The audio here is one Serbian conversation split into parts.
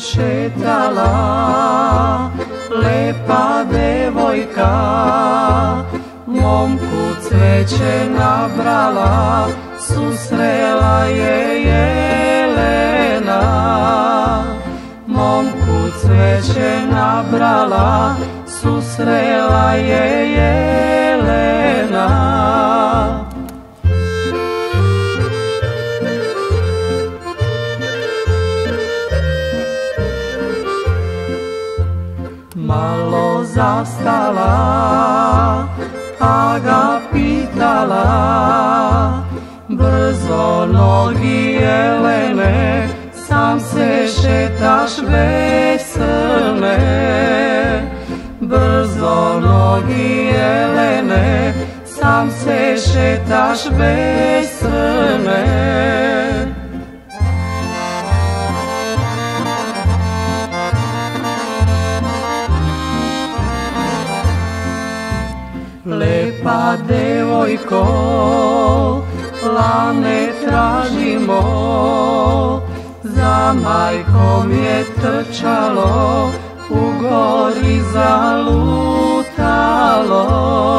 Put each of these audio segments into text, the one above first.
šetala, lepa devojka, momku cveće nabrala, susrela je Jelena. Momku cveće nabrala, susrela je Jelena. Malo zastala, pa ga pitala, brzo nogi Jelene, sam se šetaš veselne. Brzo nogi Jelene, sam se šetaš veselne. Lepa devojko, lane tražimo, za majkom je trčalo, u gori zalutalo.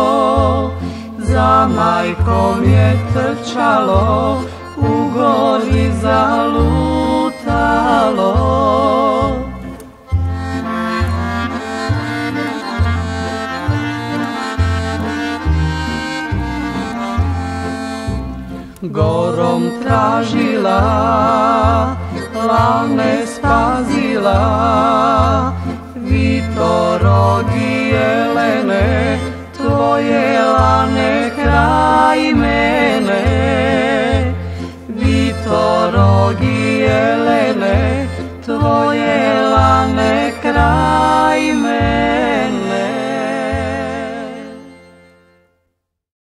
Za majkom je trčalo, u gori zalutalo. Gorom tražila, lane spazila, vitorogi Jelene,